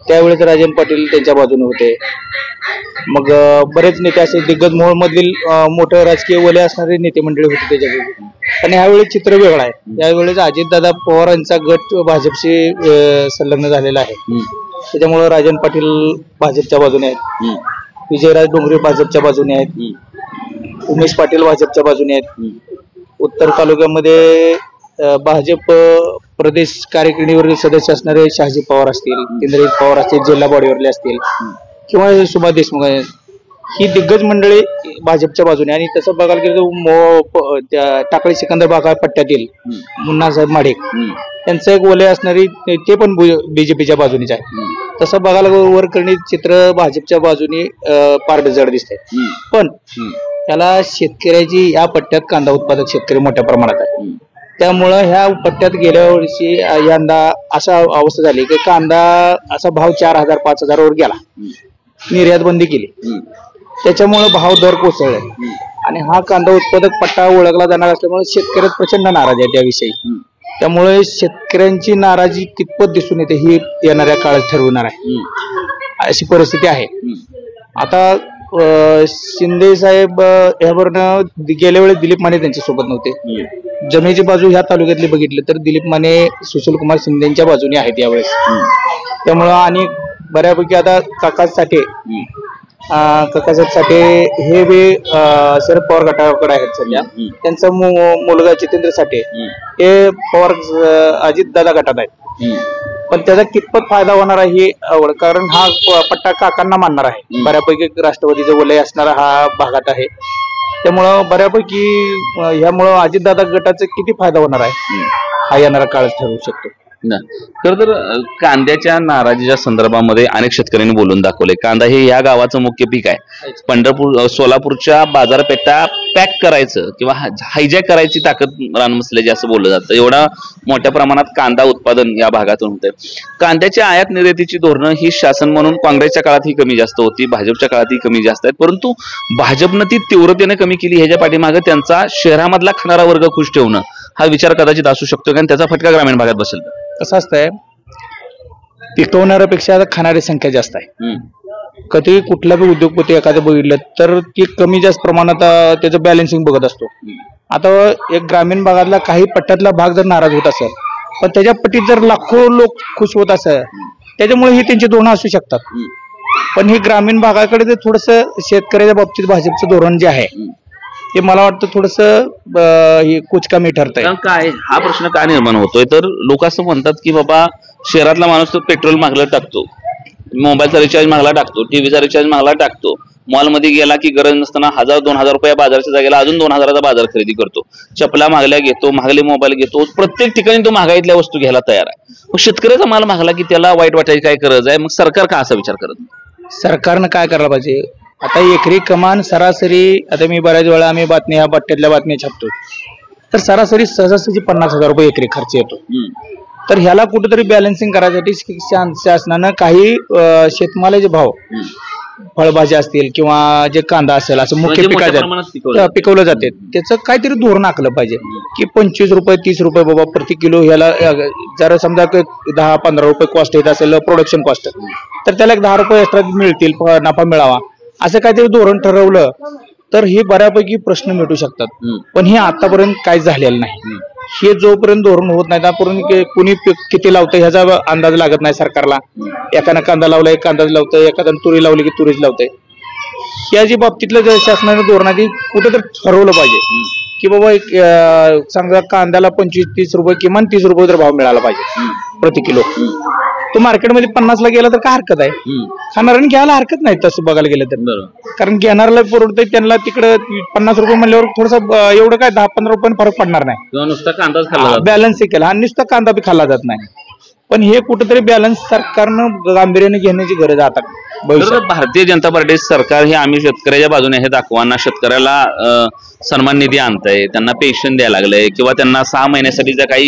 त्यावेळेस राजन पाटील त्यांच्या बाजूने होते. मग बरेच नेते असे दिग्गज मधील मोठे राजकीय वलय असणारे नेते मंडळी होते त्याच्याकडे. आणि ह्यावेळी चित्र वेगळं आहे. यावेळेस अजितदादा पवार यांचा गट भाजपशी संलग्न झालेला आहे. त्याच्यामुळे राजन पाटील भाजपच्या बाजूने आहेत, विजयराज डोंगरे भाजपच्या बाजूने आहेत, उमेश पाटील भाजपच्या बाजूने आहेत. उत्तर तालुक्यामध्ये भाजप प्रदेश कार्यकारिणीवरील सदस्य असणारे शहाजी पवार असतील, इंद्रजित पवार असतील, जिल्हा बॉडीवरले असतील किंवा सुभाष देशमुख ही दिग्गज मंडळी भाजपच्या बाजूने. आणि तसं बघायला गेलं तर टाकळी सिकंदर बागा पट्ट्यातील मुन्नासाहेब माडिक यांचं एक वलय असणारी ते पण बीजेपीच्या बाजूनेच आहे. तसं बघायला वरकरणी चित्र भाजपच्या बाजूने पारड जड दिसते. पण त्याला शेतकऱ्याची या पट्ट्यात कांदा उत्पादक शेतकरी मोठ्या प्रमाणात आहे. त्यामुळं ह्या पट्ट्यात गेल्या वर्षी यंदा असा अवस्था झाली की कांदा असा भाव 4,000 5,000 वर गेला, निर्यात बंदी केली, त्याच्यामुळे भाव दर कोसळले. आणि हा कांदा उत्पादक पट्टा ओळखला जाणार असल्यामुळे शेतकरी प्रचंड नाराज आहे त्याविषयी. त्यामुळे शेतकऱ्यांची नाराजी कितपत दिसून येते ही येणाऱ्या काळात ठरवणार आहे, अशी परिस्थिती आहे. आता शिंदे साहेब ह्यावरनं गेल्या वेळेस दिलीप माने त्यांच्या सोबत नव्हते. जमेची बाजू ह्या तालुक्यातली बघितली तर दिलीप माने सुशीलकुमार शिंदेच्या बाजूने आहेत यावेळेस. त्यामुळं आणि बऱ्यापैकी आता काकासाहेब साठे हे बी शरद पवार गटाकडे आहेत सध्या. त्यांचा मुलगा जितेंद्र साठे हे पवार अजितदादा गटात आहेत. पण त्याचा कितपत फायदा होणार आहे ही आवड, कारण हा पट्टा काकांना मानणार आहे. बऱ्यापैकी राष्ट्रवादीचं वलय असणारा हा भागात आहे. त्यामुळं बऱ्यापैकी ह्यामुळं अजितदादा गटाचा किती फायदा होणार आहे हा येणारा काळच ठरवू शकतो. खर तर कांद्याच्या नाराजीच्या संदर्भामध्ये अनेक शेतकऱ्यांनी बोलून दाखवले. कांदा हे या गावाचं मुख्य पीक आहे. पंढरपूर सोलापूरच्या बाजारपेठा पॅक करायचं किंवा हायजॅक करायची ताकद रानमसल्याची असं बोललं जातं. एवढा मोठ्या प्रमाणात कांदा उत्पादन या भागातून होतंय. कांद्याच्या आयात निर्यातीची धोरणं ही शासन म्हणून काँग्रेसच्या काळात ही कमी जास्त होती, भाजपच्या काळात ही कमी जास्त आहेत. परंतु भाजपनं ती तीव्रतेने कमी केली. ह्याच्या पाठीमागे त्यांचा शहरामधला खाणारा वर्ग खुश ठेवणं हा विचार कदाचित असू शकतो, कारण त्याचा फटका ग्रामीण भागात बसेल. कसं असतंय, पिकवणाऱ्यापेक्षा खाणारी संख्या जास्त आहे. कधी कुठला बी उद्योगपती एखादं बघितलं तर ती कमी जास्त प्रमाणात त्याचं बॅलन्सिंग बघत असतो. आता एक ग्रामीण भागातला काही पट्ट्यातला भाग जर नाराज होत असेल पण त्याच्या पट्टीत जर लाखो लोक खुश होत असेल त्याच्यामुळे ही त्यांची धोरणं असू शकतात. पण हे ग्रामीण भागाकडे ते थोडंसं शेतकऱ्याच्या बाबतीत भाजपचं धोरण जे आहे ते मला वाटतं थोडंसं कुचकामी ठरतंय. काय हा प्रश्न का निर्माण होतोय तर लोक असं म्हणतात की बाबा शहरातला माणूस तो पेट्रोल मागला टाकतो, मोबाईलचा रिचार्ज मागला टाकतो, टीव्हीचा रिचार्ज मागला टाकतो, मॉलमध्ये गेला की गरज नसताना 1,000-2,000 रुपये बाजारच्या जागेला अजून 2,000चा बाजार खरेदी करतो, चपला मागल्या घेतो, मागले मोबाईल घेतो, प्रत्येक ठिकाणी तो महागाईतल्या वस्तू घ्यायला तयार आहे. मग शेतकऱ्याचा माल मागला की त्याला वाईट वाटायची काय गरज आहे? मग सरकार का असा विचार करत? सरकारनं काय करायला पाहिजे, आता एकरी कमान सरासरी, आता मी बऱ्याच वेळा आम्ही ह्या पट्ट्यातल्या बातम्या छापतो तर सरासरी सहजासहजी 50,000 रुपये एकरी खर्च येतो. तर ह्याला कुठेतरी बॅलन्सिंग करायसाठी शासनानं काही शेतमालाचे भाव, फळभाज्या असतील किंवा जे कांदा असेल असं मुख्य पिकाच्या पिकवलं जाते त्याचं काहीतरी धोरण आखलं पाहिजे की 25 रुपये 30 रुपये बाबा प्रति किलो ह्याला. जर समजा 10-15 रुपये कॉस्ट येत असेल प्रोडक्शन कॉस्ट तर त्याला 10 रुपये एक्स्ट्रा मिळतील, नफा मिळावा असं काहीतरी धोरण ठरवलं तर हे बऱ्यापैकी प्रश्न मिटू शकतात. पण हे आतापर्यंत काही झालेलं नाही. हे जोपर्यंत धोरण होत नाही त्यापर्यंत कुणी किती लावतं ह्याचा अंदाज लागत नाही सरकारला. एकानं कांदा लावलाय कांदाच लावतंय, एखाद्यानं तुरी लावली की तुरीच लावतंय. या जी बाबतीतलं शासनाने धोरणाची कुठेतरी ठरवलं पाहिजे की बाबा समजा कांद्याला 25-30 रुपये किमान 30 रुपये जर भाव मिळाला पाहिजे प्रति किलो. तो मार्केटमध्ये 50ला गेला तर काय हरकत आहे, खाणाऱ्याने घ्यायला हरकत नाही तसं बघायला गेलं तर. कारण घेणाऱ्याला परवडतंय, त्यांना तिकडे 50 रुपये म्हणल्यावर थोडंसं एवढं काय 10-15 रुपये फरक पडणार नाही. नुसता कांदा बॅलन्स केला आणि नुसता कांदा बी खाल्ला जात नाही. पण हे कुठेतरी बॅलन्स सरकारनं गांभीर्याने घेण्याची गरज आहे आता. भारतीय जनता पार्टी सरकार हे आम्ही शेतकऱ्याच्या बाजूने हे दाखवाना सन्मान निधी आणतंय, त्यांना पेन्शन द्यायला लागलंय किंवा त्यांना 6 महिन्यासाठी ज्या काही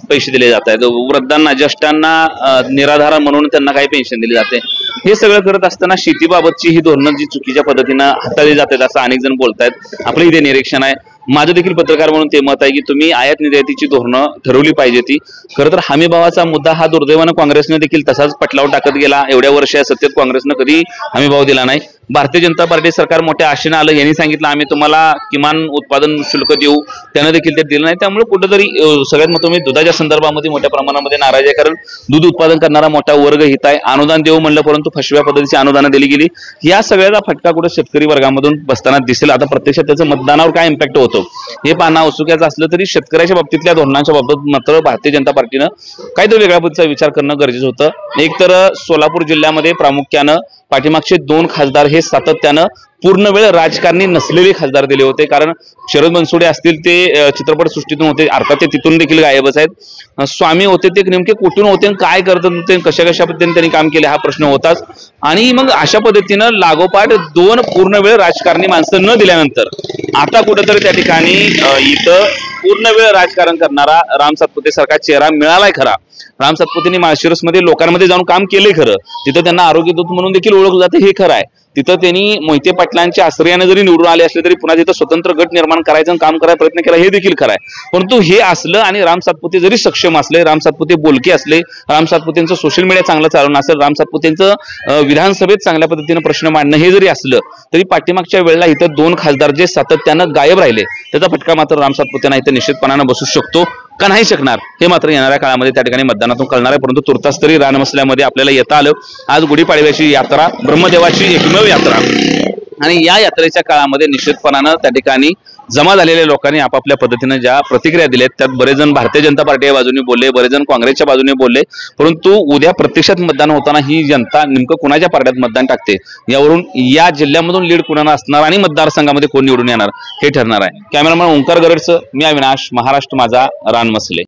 पैसे दिले जात आहेत, वृद्धांना ज्येष्ठांना निराधार म्हणून त्यांना काही पेन्शन दिली जाते. हे सगळं करत असताना शेतीबाबतची ही धोरणं जी चुकीच्या पद्धतीनं हाताळली जातात असं अनेक जण बोलतायत. आपलं इथे निरीक्षण आहे. माझं देखील पत्रकार म्हणून ते मत आहे की तुम्ही आयात निर्यातीची धोरणं ठरवली पाहिजे. ती खरं तर हमी भावाचा मुद्दा हा दुर्दैवानं काँग्रेसने देखील तसाच पटलावर टाकत गेला. एवढ्या वर्ष या सत्तेत काँग्रेसनं कधी हमी भाव दिला नाही. भारतीय जनता पार्टी सरकार मोठ्या आशेनं आलं, यांनी सांगितलं आम्ही तुम्हाला किमान उत्पादन शुल्क देऊ, त्यानं देखील ते दिलं नाही. त्यामुळे कुठेतरी सगळ्यात महत्त्वाचं दुधाच्या संदर्भामध्ये मोठ्या प्रमाणामध्ये नाराज आहे, कारण दूध उत्पादन करणारा मोठा वर्ग हित आहे. अनुदान देऊ म्हणलं परंतु फसव्या पद्धतीची अनुदानं दिली गेली. या सगळ्याचा फटका कुठे शेतकरी वर्गामधून बसताना दिसेल. आता प्रत्यक्षात त्याचं मतदानावर काय इम्पॅक्ट होतो हे पाहणं औत्सुक्याचं असलं तरी शेतकऱ्याच्या बाबतीतल्या धोरणांच्या बाबतीत मात्र भारतीय जनता पार्टीनं काहीतरी वेगळ्या पद्धतीचा विचार करणं गरजेचं होतं. एक तर सोलापूर जिल्ह्यामध्ये प्रामुख्यानं पाठीमागचे 2 खासदार हे सातत्यानं पूर्ण वेळ राजकारणी नसलेले खासदार दिले होते. कारण शरद बनसोडे असतील ते चित्रपट सृष्टीतून होते, अर्थात ते तिथून देखील गायबच आहेत. स्वामी होते ते नेमके कुठून होते, काय करत होते, कशा पद्धतीने त्यांनी काम केले हा प्रश्न होताच. आणि मग अशा पद्धतीनं लागोपाठ 2 पूर्ण वेळ राजकारणी माणसं न दिल्यानंतर आता कुठेतरी त्या ठिकाणी इथं पूर्ण वेळ राजकारण करणारा राम सातपुते सारखा चेहरा मिळालाय. खरा राम सातपुतेंनी माळशिरसमध्ये लोकांमध्ये जाऊन काम केले, खरं तिथं त्यांना आरोग्य दूत म्हणून देखील ओळखलं जातं, हे खरं आहे. तिथं त्यांनी मोहिते पाटलांच्या आश्रयाने जरी निवडून आले असले तरी पुन्हा तिथं स्वतंत्र गट निर्माण करायचं काम करायचा प्रयत्न केला, हे देखील खरं आहे. परंतु हे असलं आणि राम सातपुते जरी सक्षम असले, राम सातपुते बोलके असले, राम सातपुतेंचं सोशल मीडिया चांगलं चालवणं असेल, राम सातपुतेंचं विधानसभेत चांगल्या पद्धतीनं प्रश्न मांडणं हे जरी असलं तरी पाठीमागच्या वेळेला इथं 2 खासदार जे सातत्यानं गायब राहिले त्याचा फटका मात्र राम सातपुतेंना इथं निश्चितपणानं बसू शकतो का नाही शकणार हे मात्र येणाऱ्या काळामध्ये त्या ठिकाणी मतदानातून कळणार आहे. परंतु तुर्तास तरी रानमसल्यामध्ये आपल्याला येता आलं. आज गुढीपाडव्याची यात्रा, ब्रह्मदेवाची एकमेव यात्रा, आणि या यात्रेच्या काळामध्ये निश्चितपणानं त्या ठिकाणी जमा झालेल्या लोकांनी आपापल्या पद्धतीने ज्या प्रतिक्रिया दिल्यात त्यात बरेच जण भारतीय जनता पार्टीच्या बाजूने बोलले, बरेच जण काँग्रेसच्या बाजूने बोलले. परंतु उद्या प्रत्यक्षात मतदान होताना ही जनता नेमकं कुणाच्या पारड्यात मतदान टाकते यावरून या जिल्ह्यामधून लीड कुणाला असणार आणि मतदारसंघामध्ये कोण निवडून येणार हे ठरणार आहे. कॅमेरामॅन ओंकार गरडसह मी अविनाश, महाराष्ट्र माझा, रानमसले.